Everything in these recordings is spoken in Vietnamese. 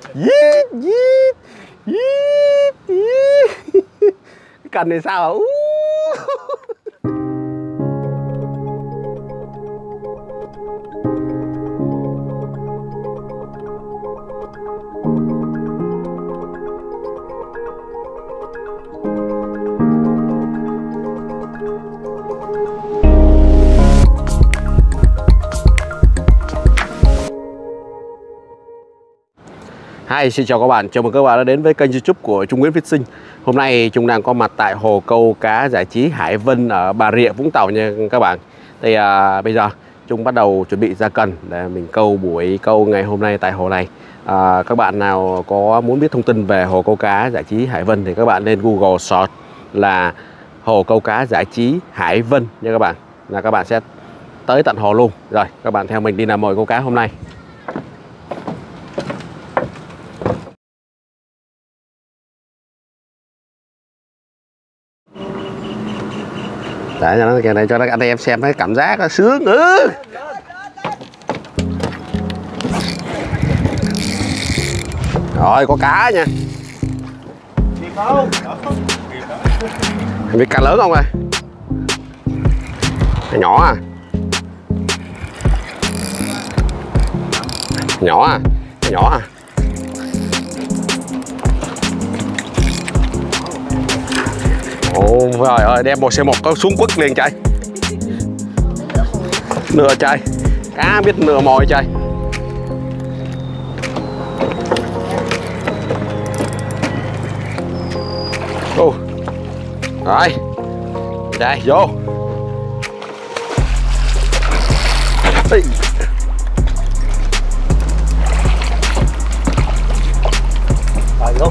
Dít, dít, dít, dít. Cái cần này sao hả? Hi, xin chào các bạn, chào mừng các bạn đã đến với kênh YouTube của Trung Nguyễn Fishing. Hôm nay Trung đang có mặt tại hồ câu cá giải trí Hải Vân ở Bà Rịa, Vũng Tàu nha các bạn. Thì bây giờ Trung bắt đầu chuẩn bị ra cần để mình câu buổi câu ngày hôm nay tại hồ này. Các bạn nào có muốn biết thông tin về hồ câu cá giải trí Hải Vân thì các bạn lên Google search là hồ câu cá giải trí Hải Vân nha các bạn. Là các bạn sẽ tới tận hồ luôn. Rồi, các bạn theo mình đi làm mồi câu cá hôm nay. Để cho nó kìa này cho anh em xem cái cảm giác nó sướng. Rồi có cá nha. Biết cá lớn không ơi? Cá nhỏ à? Nhỏ à? Cá nhỏ à? Ồ, trời ơi, đem một xe một có xuống quất liền trời. Nửa trời. Cá biết nửa mồi trời. Ồ. Rồi. Đây, vô. Ê. Rồi luôn.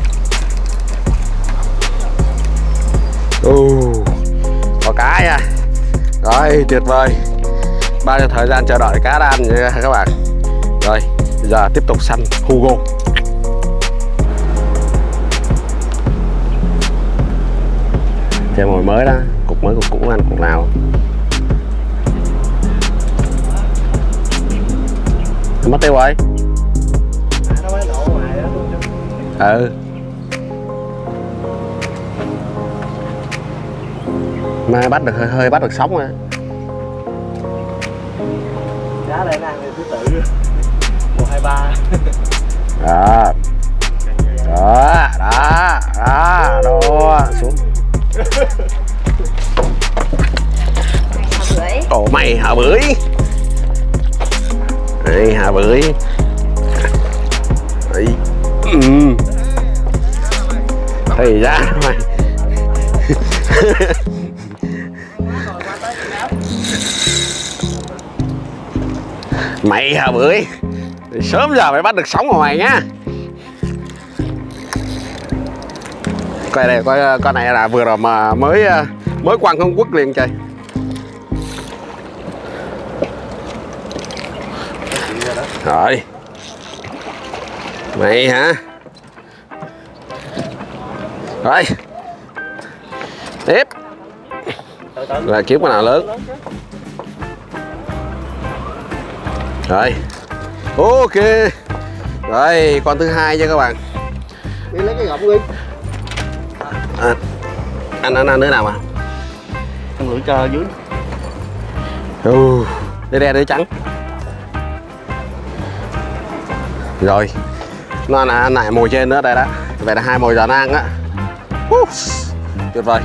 Có cá nha. Rồi, tuyệt vời. Bao nhiêu thời gian chờ đợi cá đã ăn nha các bạn. Rồi, bây giờ tiếp tục săn Hugo. Thêm mồi mới đó, cục mới cục cũ ăn cục nào. Mất tiêu rồi. Ừ. Mai bắt được hơi bắt được sóng rồi. Giá đây đang thứ tự 123. Đó. Đó xuống. Ồ mày hả bưởi. Đây hả bưởi. Đấy. Thì ra mày. Mày hả bưởi. Sớm giờ phải bắt được sóng của mày nhá. Coi đây, coi con này là vừa rồi mà mới quăng không quất liền trời. Rồi. Mày hả? Rồi. Tiếp. Là kiếm con nào lớn. Rồi. Ok. Rồi, con thứ hai nha các bạn. Đi lấy cái gọng đi. Anh đứa nào mà? Con lưỡi trơ dưới. Đứa đen đứa trắng. Rồi. Nó ăn lại mồi trên nữa đây đó. Vậy là hai mồi giờ nó ăn á. Tuyệt vời.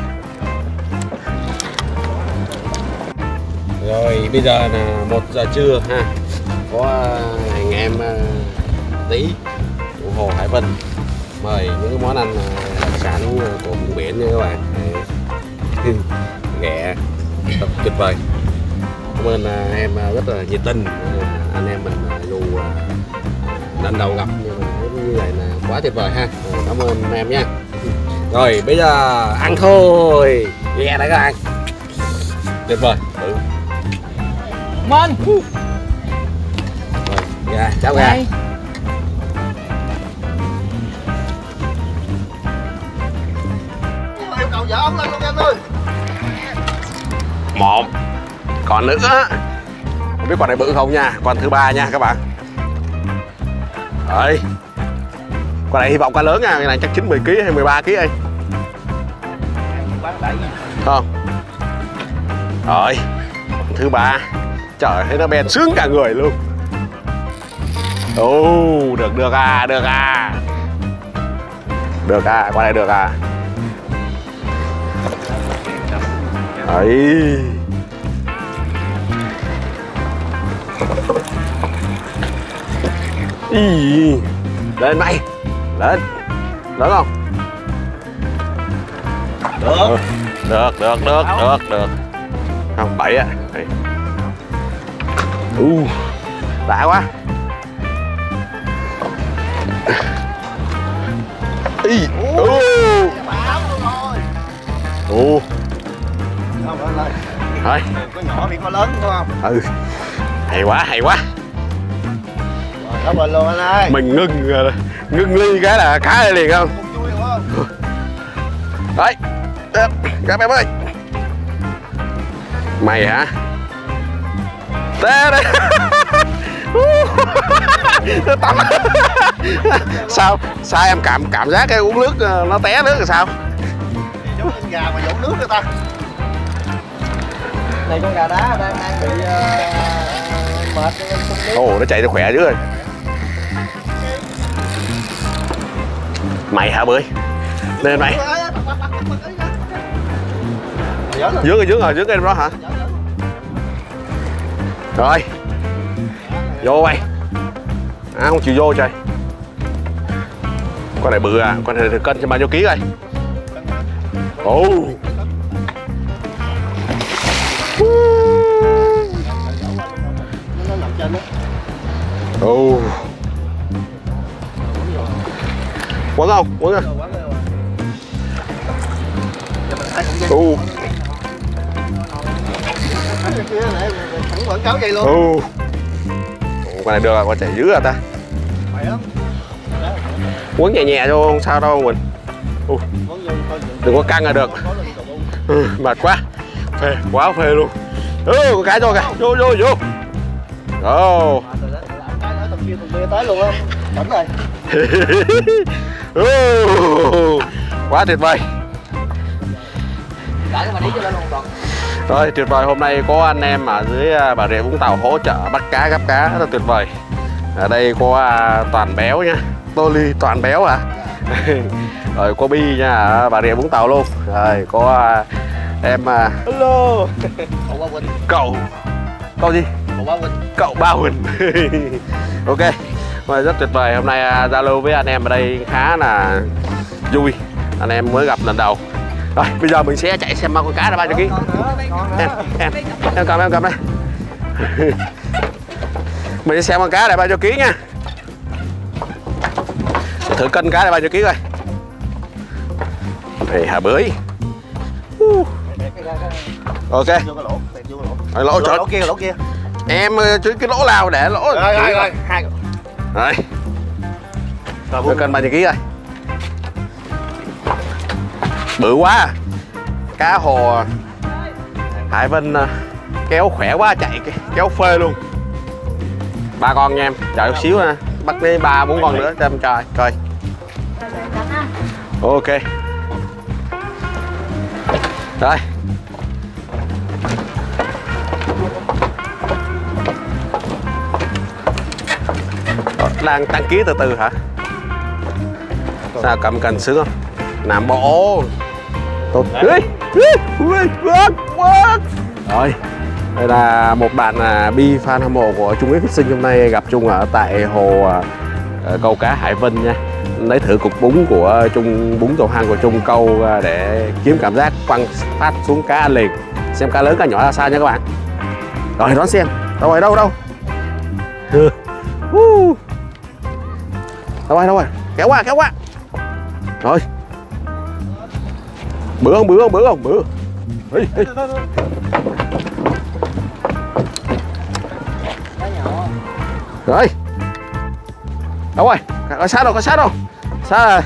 Rồi bây giờ là 1 giờ trưa ha. Có anh em tí của hồ Hải Vân mời những món ăn đặc sản của vùng biển nha các bạn. Ghẹ tuyệt vời. Cảm ơn em rất là nhiệt tình. Anh em mình dù lần đầu gặp nhưng mà như vậy là quá tuyệt vời ha. Cảm ơn em nha. Rồi bây giờ ăn thôi. Ghẹ đấy các bạn. Tuyệt vời. Mình. Dạ, chào gà. Cầu vợ ông lên luôn em ơi. Một. Còn nữa. Không biết con này bự không nha. Con thứ ba nha các bạn. Rồi. Con này hy vọng cá lớn nha, cái này chắc 90 kg hay 13 kg đây. Không. Rồi, thứ ba. Trời, thấy nó bèn sướng cả người luôn. Được à, được à. Được à, con này được à. Đấy. Ý. Lên mày. Lên. Lớn không? Được. Không, 7 á. Đã quá. Ý. Thôi. Có nhỏ bị có lớn đúng không? Hay quá. Đó mình luôn anh ơi. Mình ngưng ly cái là cá đây liền không? Vui đúng không? Đấy. Các em ơi. Mày hả? Đây. Sao em cảm giác cái uống nước nó té nước rồi sao? Giống con gà mà dẫu nước người ta. Này con gà đá đang bị mệt. Nó chạy nó khỏe dữ rồi. Mày hả Bưởi? Lên mày. Dướng em đó hả? Rồi. Vô mày. Không chịu vô trời. Con này bự à, con này được cân cho bao nhiêu ký rồi? Quấn không? Quấn à? Quảng cáo vậy luôn. Con này được rồi, con chạy dữ à ta. Quấn nhẹ cho không sao đâu mình. Đừng có căng là được. Mệt quá. Phê, quá phê luôn. Con cá cho kìa. Vô. Tới luôn á. Tỉnh rồi. Quá tuyệt vời. Rồi tuyệt vời, hôm nay có anh em ở dưới Bà Rịa Vũng Tàu hỗ trợ bắt cá gắp cá rất là tuyệt vời. Ở đây có toàn béo nha, Tô Ly toàn béo à. Rồi có Bi nha, ở Bà Rịa Vũng Tàu luôn. Rồi có em hello. Cậu gì? Cậu Ba Huỳnh. Ok, rất tuyệt vời. Hôm nay giao lưu với anh em ở đây khá là vui. Anh em mới gặp lần đầu. Rồi bây giờ mình sẽ chạy xem con cá là bao nhiêu ký. Em cầm đây. Mình sẽ xem con cá là bao nhiêu ký nha. Thử cân cá là bao nhiêu ký coi. Này hả Bưởi. Ok. Lỗ kia. Em chứ cái lỗ nào để lỗ. Rồi. Hai. Rồi. Thử cân bao nhiêu ký rồi. Bự quá. Cá hồ Hải Vân kéo khỏe quá, chạy kéo phê luôn. 3 con nha em, chờ chút xíu nha. Bắt đến 3-4 con nữa cho em coi. Ok. Rồi. Đang tăng ký từ từ hả? Sao cầm cần sướng không? Làm bộ. Tốt. Rồi. Đây là một bạn Bi fan hâm mộ của Trung Nguyễn Fishing, hôm nay gặp Trung ở tại hồ câu cá Hải Vân nha. Lấy thử cục bún của Trung, bún dầu hang của Trung câu để kiếm cảm giác quăng phát xuống cá ăn liền. Xem cá lớn cá nhỏ là sao nha các bạn. Rồi đón xem. Đâu rồi? Đâu rồi? Kéo qua. Rồi. Bự không? Bự. Ê. Rồi. Đâu rồi? Có sát đâu. Sát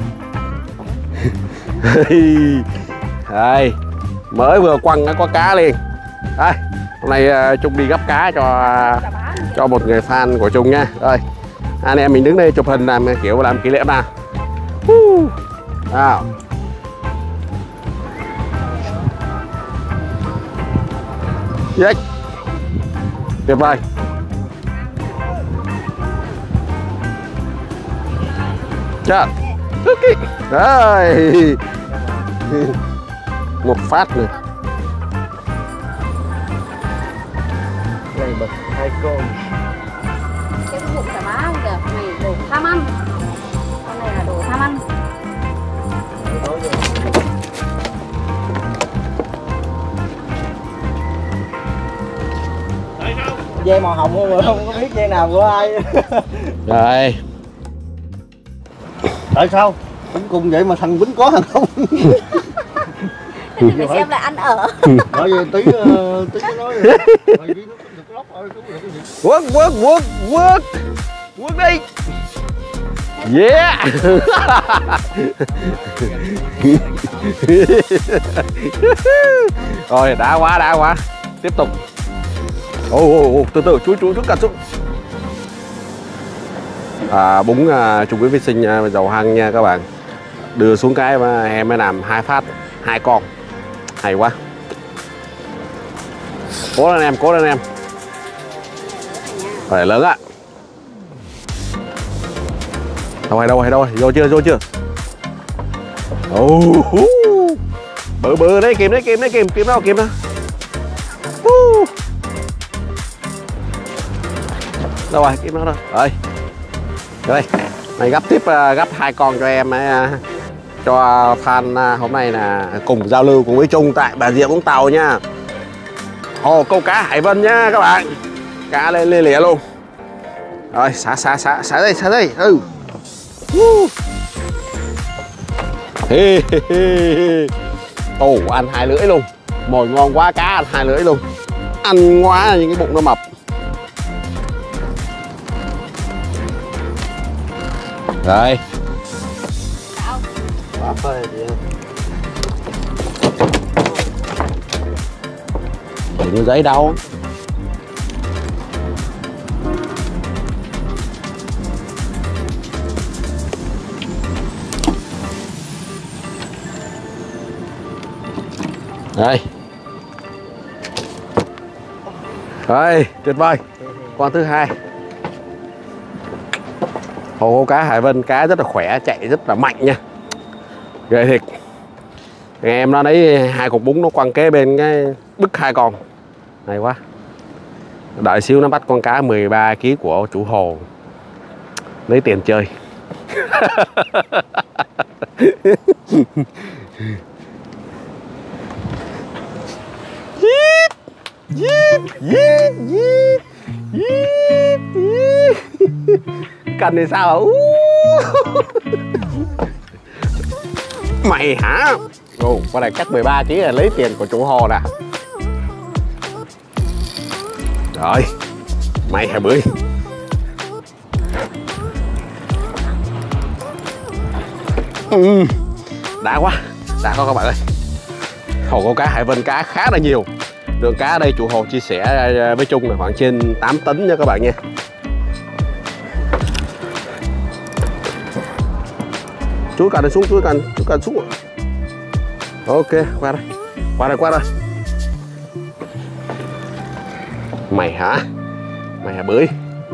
rồi. Đây. Mới vừa quăng có cá liền. Đây. Hôm nay Trung đi gấp cá cho một người fan của Trung nha. Rồi. Anh em mình đứng đây chụp hình làm kiểu làm kỷ niệm nào. Nào. Yes. Tuyệt vời. Chà. Rồi. Một phát nữa. Này bật 2 con. Cái bụng chả má kìa, này đồ tham ăn. Con này là đồ tham ăn. Dây màu hồng không có biết dây nào của ai. Rồi. Tại sao? Cũng cùng vậy mà thằng Bính có thằng không. Để phải xem lại ăn ở. Nói vậy tí nói rồi. Quất đi. Yeah. Rồi đã quá. Tiếp tục. Từ từ chú cắt xuống. Bún Trung Nguyễn Fishing dầu hăng nha các bạn. Đưa xuống cái mà em mới làm 2 phát 2 con. Hay quá. Cố lên em. Phải lớn á. Đâu rồi, vô chưa? Bự đấy, kìm đó. Đâu rồi, kìm nó rồi. Rồi, mày gấp 2 con cho em cho fan hôm nay là cùng giao lưu cùng với Trung tại Bà Rịa Vũng Tàu nha. Hồ câu cá Hải Vân nhá các bạn. Cá lên lìa luôn. Rồi, xả đây. Ăn 2 lưỡi luôn. Mồi ngon quá, cá ăn 2 lưỡi luôn. Ăn quá những cái bụng nó mập. Rồi. Để như giấy đâu. Đây. Rồi, tuyệt vời. Con thứ 2. Hồ câu cá Hải Vân, cá rất là khỏe, chạy rất là mạnh nha. Ghê thiệt. Em nó lấy 2 cục bún nó quăng kế bên cái bứt 2 con. Hay quá. Đợi xíu nó bắt con cá 13 kg của chủ hồ. Lấy tiền chơi. Cần thì sao? Mày hả? Con này chắc 13 kg là lấy tiền của chủ hồ nè. Rồi, mày hả bưởi. Đã quá các bạn ơi. Hồ câu cá Hải Vân cá khá là nhiều. Lượng cá ở đây chủ hồ chia sẻ với Trung là khoảng trên 8 tấn nha các bạn nha. Chú cần xuống, chú cần xuống. Ok, qua đây. Mày hả bưởi.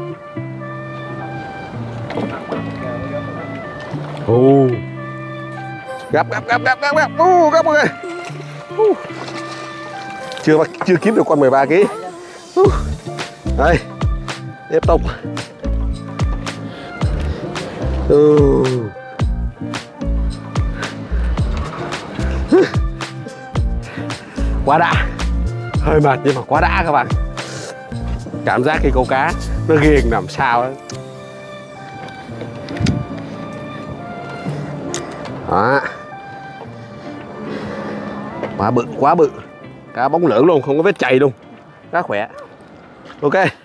Gấp rồi. Chưa kiếm được con 13 kg. Đây, tiếp tục. Quá đã. Hơi mệt nhưng mà quá đã các bạn. Cảm giác khi câu cá nó ghiền làm sao ấy. Đó. Quá bự. Cá bóng lưỡng luôn, không có vết chày luôn. Cá khỏe. Ok.